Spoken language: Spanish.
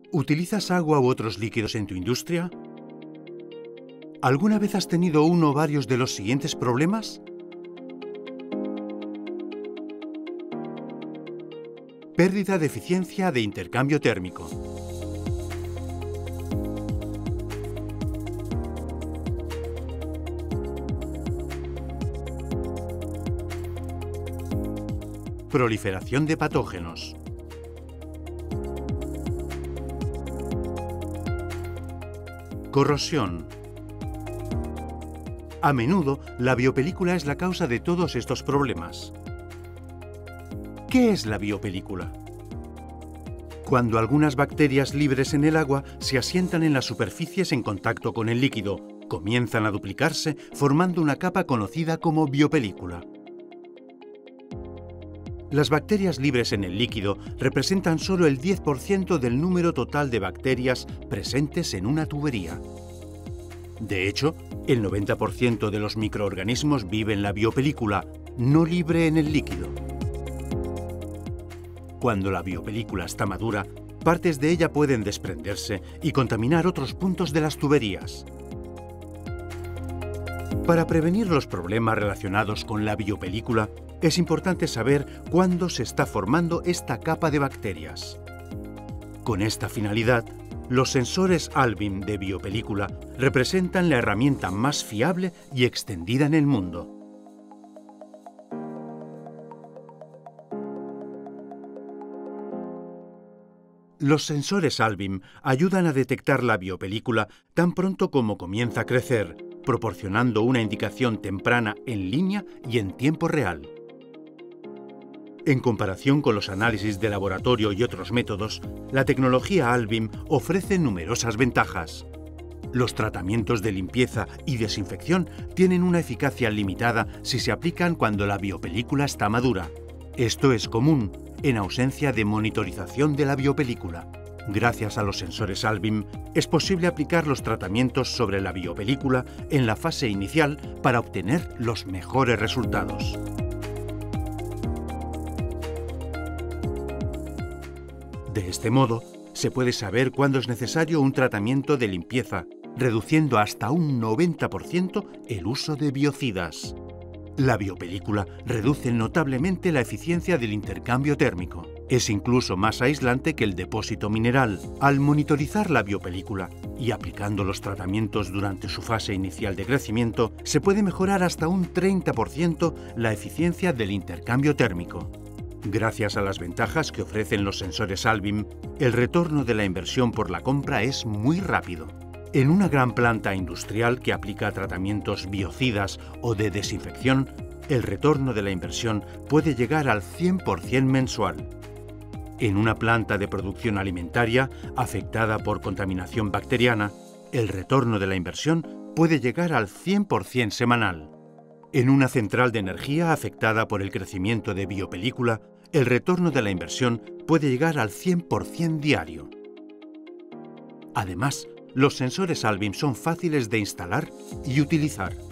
¿Utilizas agua u otros líquidos en tu industria? ¿Alguna vez has tenido uno o varios de los siguientes problemas? Pérdida de eficiencia de intercambio térmico. Proliferación de patógenos. Corrosión. A menudo, la biopelícula es la causa de todos estos problemas. ¿Qué es la biopelícula? Cuando algunas bacterias libres en el agua se asientan en las superficies en contacto con el líquido, comienzan a duplicarse formando una capa conocida como biopelícula. Las bacterias libres en el líquido representan solo el 10% del número total de bacterias presentes en una tubería. De hecho, el 90% de los microorganismos vive en la biopelícula, no libre en el líquido. Cuando la biopelícula está madura, partes de ella pueden desprenderse y contaminar otros puntos de las tuberías. Para prevenir los problemas relacionados con la biopelícula, es importante saber cuándo se está formando esta capa de bacterias. Con esta finalidad, los sensores Alvim de biopelícula representan la herramienta más fiable y extendida en el mundo. Los sensores Alvim ayudan a detectar la biopelícula tan pronto como comienza a crecer, proporcionando una indicación temprana en línea y en tiempo real. En comparación con los análisis de laboratorio y otros métodos, la tecnología Alvim ofrece numerosas ventajas. Los tratamientos de limpieza y desinfección tienen una eficacia limitada si se aplican cuando la biopelícula está madura. Esto es común en ausencia de monitorización de la biopelícula. Gracias a los sensores Alvim, es posible aplicar los tratamientos sobre la biopelícula en la fase inicial para obtener los mejores resultados. De este modo, se puede saber cuándo es necesario un tratamiento de limpieza, reduciendo hasta un 90% el uso de biocidas. La biopelícula reduce notablemente la eficiencia del intercambio térmico. Es incluso más aislante que el depósito mineral. Al monitorizar la biopelícula y aplicando los tratamientos durante su fase inicial de crecimiento, se puede mejorar hasta un 30% la eficiencia del intercambio térmico. Gracias a las ventajas que ofrecen los sensores Alvim, el retorno de la inversión por la compra es muy rápido. En una gran planta industrial que aplica tratamientos biocidas o de desinfección, el retorno de la inversión puede llegar al 100% mensual. En una planta de producción alimentaria afectada por contaminación bacteriana, el retorno de la inversión puede llegar al 100% semanal. En una central de energía afectada por el crecimiento de biopelícula, el retorno de la inversión puede llegar al 100% diario. Además, los sensores Alvim son fáciles de instalar y utilizar.